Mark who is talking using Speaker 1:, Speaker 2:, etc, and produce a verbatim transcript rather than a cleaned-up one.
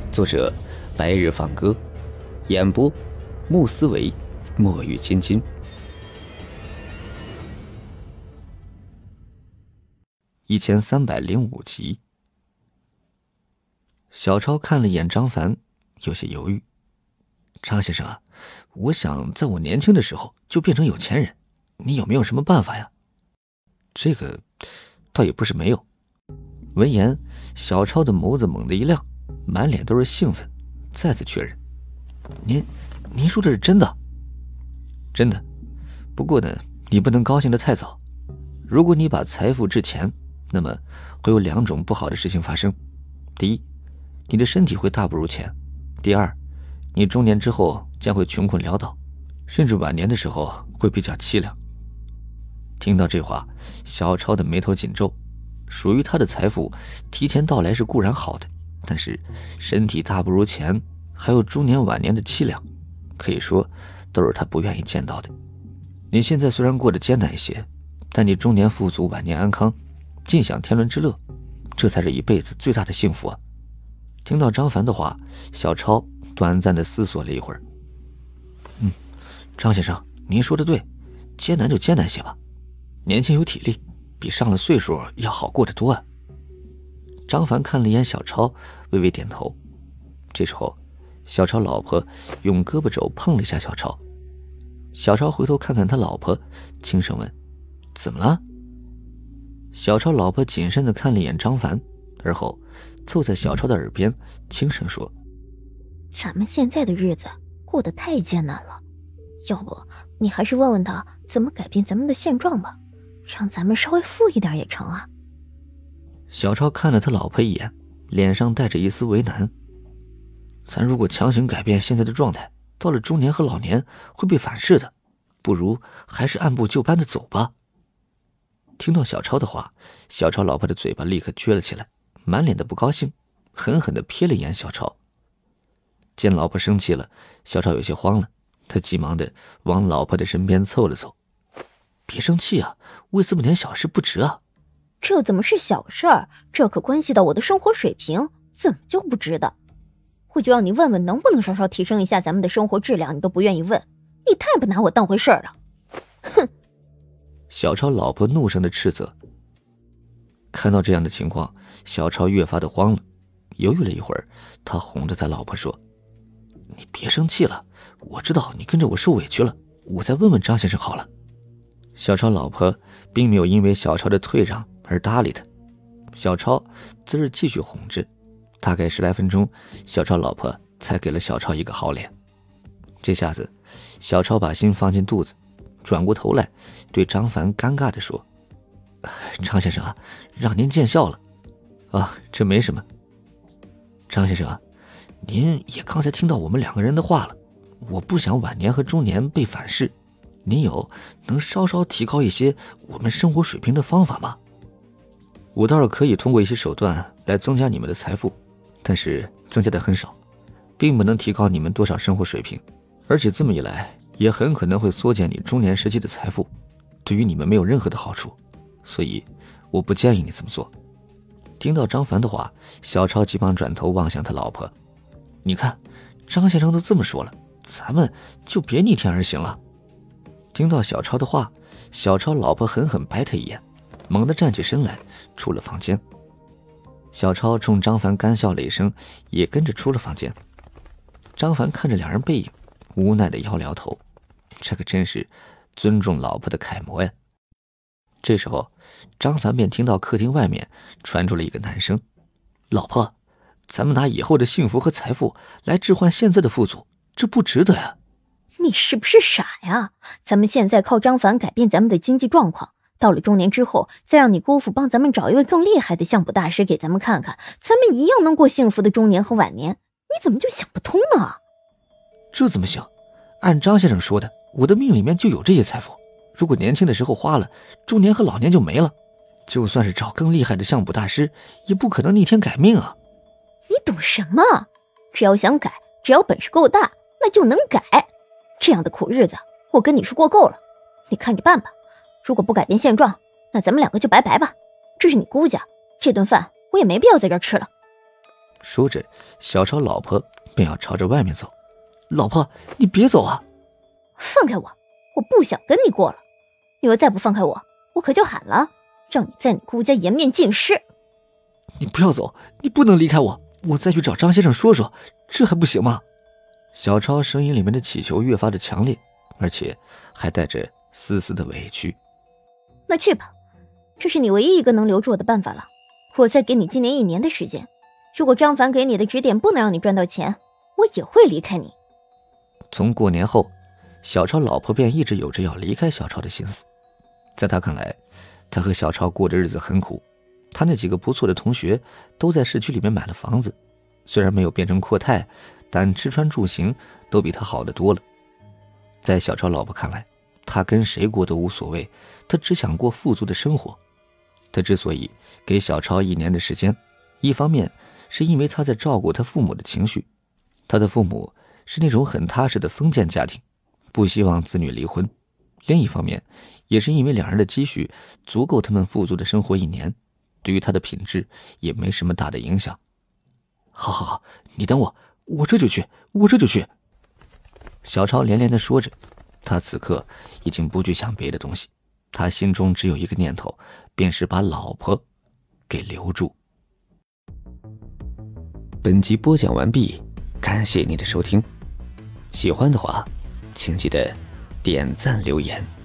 Speaker 1: 作者白日放歌，演播穆思维、墨雨青青。一千三百零五集。小超看了眼张凡，有些犹豫。张先生啊，我想在我年轻的时候就变成有钱人，你有没有什么办法呀？这个倒也不是没有。闻言，小超的眸子猛地一亮，满脸都是兴奋，再次确认：“您，您说这是真的？”“真的。不过呢，你不能高兴得太早。如果你把财富置钱，那么会有两种不好的事情发生。第一，你的身体会大不如前；第二，你中年之后将会穷困潦倒，甚至晚年的时候会比较凄凉。”听到这话，小超的眉头紧皱。属于他的财富提前到来是固然好的，但是身体大不如前，还有中年晚年的凄凉，可以说都是他不愿意见到的。你现在虽然过得艰难一些，但你中年富足，晚年安康，尽享天伦之乐，这才是一辈子最大的幸福啊！听到张凡的话，小超短暂地思索了一会儿。嗯，张先生，您说的对，艰难就艰难些吧，年轻有体力，比上了岁数要好过得多啊。张凡看了一眼小超，微微点头。这时候，小超老婆用胳膊肘碰了一下小超。小超回头看看他老婆，轻声问：“怎么了？”小超老婆谨慎地看了一眼张凡，而后凑在小超的耳边轻声说：“
Speaker 2: 咱们现在的日子过得太艰难了，要不你还是问问他怎么改变咱们的现状吧，让咱们稍微富一点也成啊。”
Speaker 1: 小超看了他老婆一眼，脸上带着一丝为难。咱如果强行改变现在的状态，到了中年和老年会被反噬的，不如还是按部就班的走吧。听到小超的话，小超老婆的嘴巴立刻撅了起来，满脸的不高兴，狠狠地瞥了一眼小超。见老婆生气了，小超有些慌了，他急忙地往老婆的身边凑了凑。别生气啊，为这么点小事不值啊。
Speaker 2: 这怎么是小事儿？这可关系到我的生活水平，怎么就不值的？我就让你问问能不能稍稍提升一下咱们的生活质量，你都不愿意问，你太不拿我当回事儿了。哼！
Speaker 1: 小超老婆怒声的斥责。看到这样的情况，小超越发的慌了，犹豫了一会儿，他哄着他老婆说：“你别生气了，我知道你跟着我受委屈了，我再问问张先生好了。”小超老婆并没有因为小超的退让而搭理他，小超则是继续哄着。大概十来分钟，小超老婆才给了小超一个好脸。这下子，小超把心放进肚子，转过头来对张凡尴尬地说：“张先生啊，让您见笑了。啊，这没什么。张先生啊，您也刚才听到我们两个人的话了，我不想晚年和中年被反噬，您有能稍稍提高一些我们生活水平的方法吗？我倒是可以通过一些手段来增加你们的财富，但是增加的很少，并不能提高你们多少生活水平，而且这么一来也很可能会缩减你中年时期的财富，对于你们没有任何的好处，所以我不建议你这么做。”听到张凡的话，小超急忙转头望向他老婆：“你看，张先生都这么说了，咱们就别逆天而行了。”听到小超的话，小超老婆狠狠白他一眼，猛地站起身来出了房间。小超冲张凡干笑了一声，也跟着出了房间。张凡看着两人背影，无奈地摇了摇头，这可真是尊重老婆的楷模呀。这时候，张凡便听到客厅外面传出了一个男声：“老婆，咱们拿以后的幸福和财富来置换现在的富足，这不值得呀。”“
Speaker 2: 你是不是傻呀？咱们现在靠张凡改变咱们的经济状况，到了中年之后，再让你姑父帮咱们找一位更厉害的相卜大师给咱们看看，咱们一样能过幸福的中年和晚年，你怎么就想不通呢？”“
Speaker 1: 这怎么行？按张先生说的，我的命里面就有这些财富，如果年轻的时候花了，中年和老年就没了。就算是找更厉害的相卜大师，也不可能逆天改命啊。”“
Speaker 2: 你懂什么？只要想改，只要本事够大，那就能改。这样的苦日子，我跟你是过够了，你看着办吧。如果不改变现状，那咱们两个就拜拜吧。这是你姑家，这顿饭我也没必要在这儿吃了。”
Speaker 1: 说着，小超老婆便要朝着外面走。老婆，你别走啊！
Speaker 2: 放开我，我不想跟你过了。你要再不放开我，我可就喊了，让你在你姑家颜面尽失。
Speaker 1: 你不要走，你不能离开我，我再去找张先生说说，这还不行吗？小超声音里面的乞求越发的强烈，而且还带着丝丝的委屈。
Speaker 2: 那去吧，这是你唯一一个能留住我的办法了。我再给你今年一年的时间，如果张凡给你的指点不能让你赚到钱，我也会离开你。
Speaker 1: 从过年后，小超老婆便一直有着要离开小超的心思。在他看来，他和小超过的日子很苦，他那几个不错的同学都在市区里面买了房子，虽然没有变成阔太，但吃穿住行都比他好得多了。在小超老婆看来，他跟谁过都无所谓，他只想过富足的生活。他之所以给小超一年的时间，一方面是因为他在照顾他父母的情绪，他的父母是那种很踏实的封建家庭，不希望子女离婚；另一方面也是因为两人的积蓄足够他们富足的生活一年，对于他的品质也没什么大的影响。好好好，你等我，我这就去，我这就去。小超连连地说着，他此刻已经不去想别的东西，他心中只有一个念头，便是把老婆给留住。本集播讲完毕，感谢你的收听，喜欢的话请记得点赞留言。